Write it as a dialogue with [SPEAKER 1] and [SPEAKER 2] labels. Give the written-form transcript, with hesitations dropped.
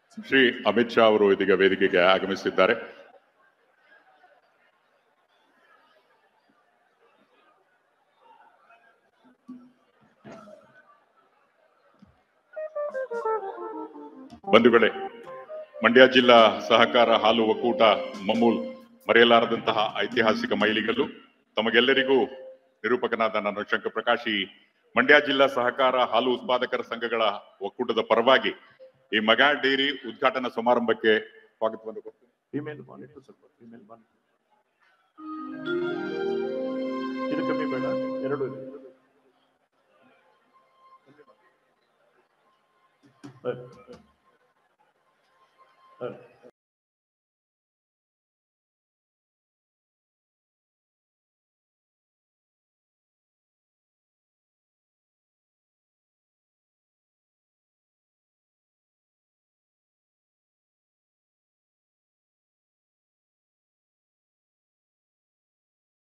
[SPEAKER 1] ಶ್ರೀ ಅಮಿತ್ ಶಾ ಅವರು ಇದೀಗ ವೇದಿಕೆಗೆ ಆಗಮಿಸಿದ್ದಾರೆ. ಬಂಧುಗಳೇ, ಮಂಡ್ಯ ಜಿಲ್ಲಾ ಸಹಕಾರ ಹಾಲು ಒಕ್ಕೂಟ ಮಮೂಲ್ ಮರೆಯಲಾರದಂತಹ ಐತಿಹಾಸಿಕ ಮೈಲಿಗಲ್ಲು. ತಮಗೆಲ್ಲರಿಗೂ ನಿರೂಪಕನಾದ ನಾನು ಶಂಕರಪ್ರಕಾಶ್ ಈ ಮಂಡ್ಯ ಜಿಲ್ಲಾ ಸಹಕಾರ ಹಾಲು ಉತ್ಪಾದಕರ ಸಂಘಗಳ ಒಕ್ಕೂಟದ ಪರವಾಗಿ ಈ ಮೆಗಾ ಡೈರಿ ಉದ್ಘಾಟನಾ ಸಮಾರಂಭಕ್ಕೆ ಸ್ವಾಗತವನ್ನು ಕೊಡ್ತೀನಿ. ಇದು ಕಮ್ಮಿ ಬೇಡ, ಎರಡು